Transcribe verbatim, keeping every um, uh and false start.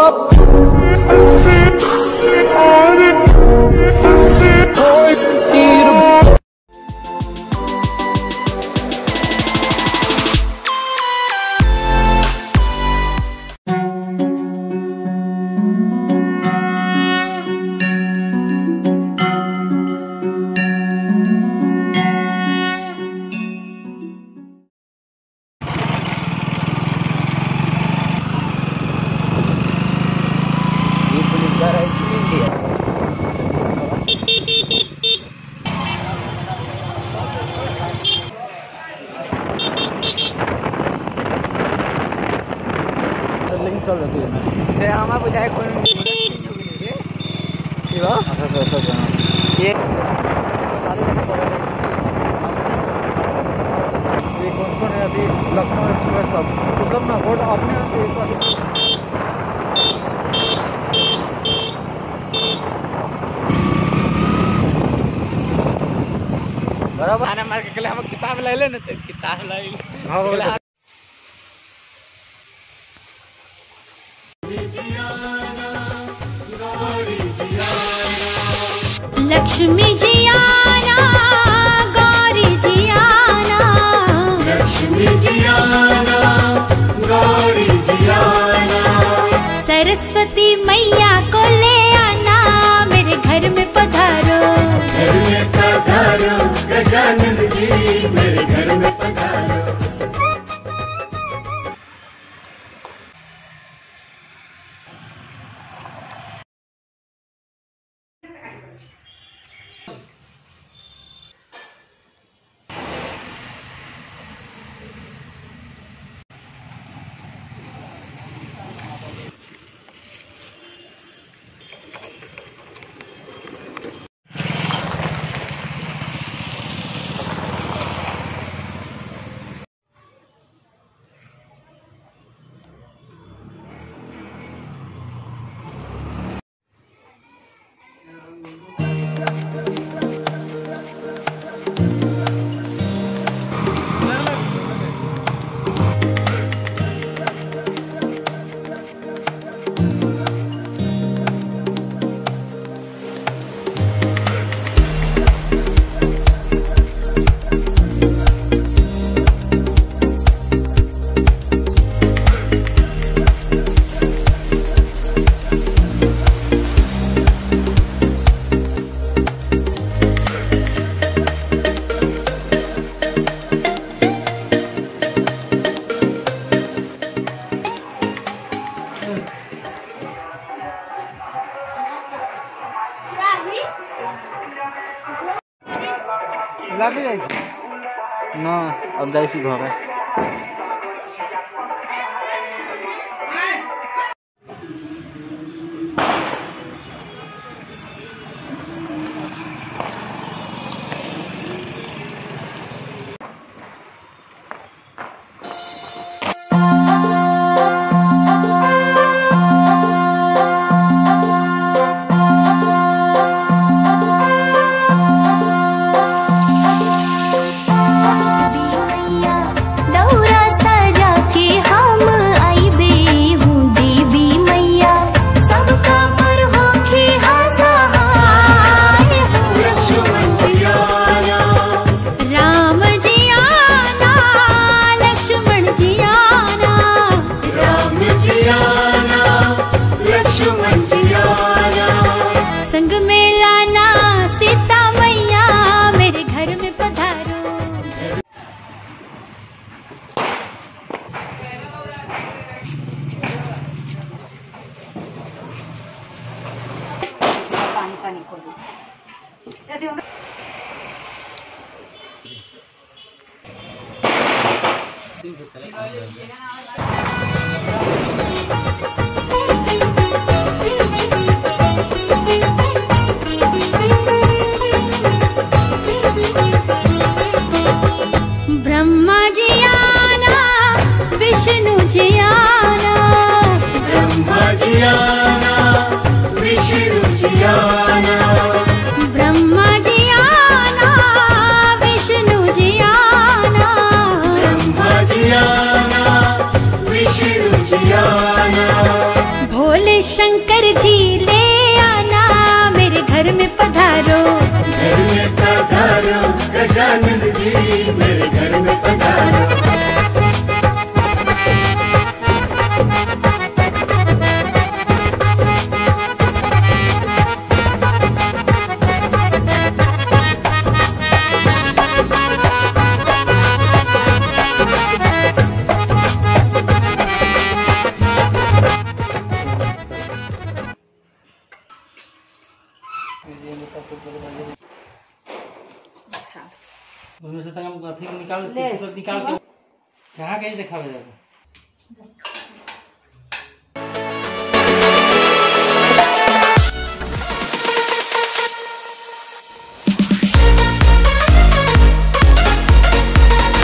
चल जाती है ना हमारा बुझाए कौन ये कौन कौन है अभी लखनऊ एक्सप्रेस सब तो सब ना बोर्ड अपने बराबर आना मार के हम किताब ले ले ना तो किताब ले लक्ष्मी जी आना गौरी जी आना लक्ष्मी जी आना गौरी जी आना सरस्वती मैया को ले आना मेरे घर में पधारो घर में पधारो गजानन जी मेरे घर में पधारो। लाभी जाइसी ना अब जाइसी घर है शंकर जी ले आना, मेरे घर में पधारो, घर में पधारो गजानन जी, मेरे घर में पधारो। उसमें से तंग अथी निकाल निकाल के कहाँ गई दिखावे जाके